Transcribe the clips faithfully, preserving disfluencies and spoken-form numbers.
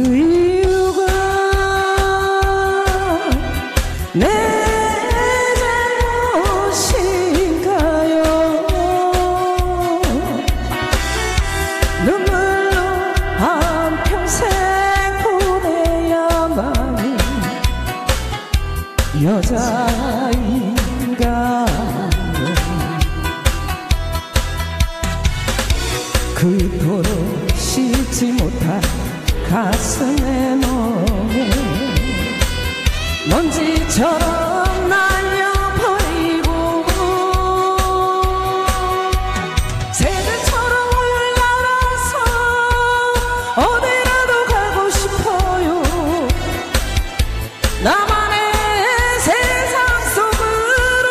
이유가 내 잘못인가요? 눈물로 한평생 보내야만 여자인가요? 그토록 씻지 못한 가슴에 멍해 먼지처럼 날려버리고 새들처럼 올라라서 어디라도 가고 싶어요. 나만의 세상 속으로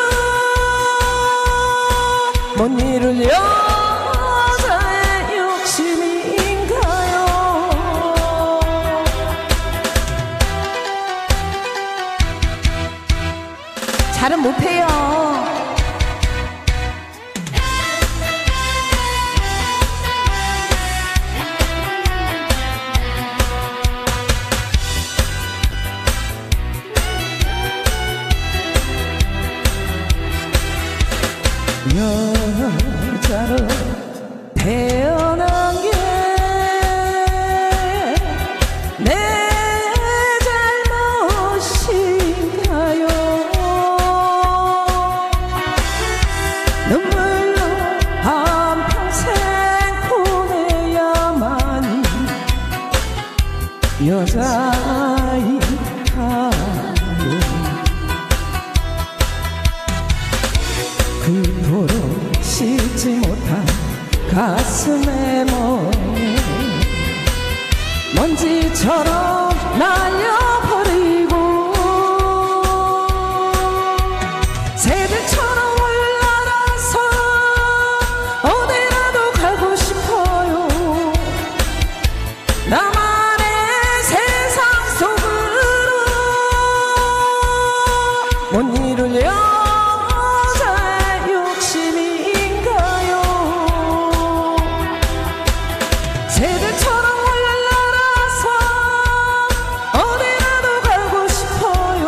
못 이룰 여자의 욕심인가요? 잘은 못해요. 여자로 태어난 게 내 잘못인가요? 눈물로 한평생 보내야만 여자인가요? 그토록 씻지 못한 가슴에 멍해 먼지처럼 날려버리고 새들처럼 올라라서 어디라도 가고 싶어요. 나만의 세상 속으로 못 이룰 여자의 욕심인가요? 새들처럼 올라라서 어디라도 가고 싶어요.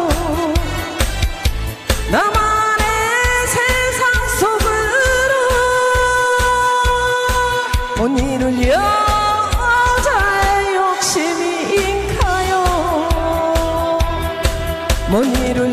나만의 세상 속으로 못 이룰 여자의 욕심인가요? 못 이룰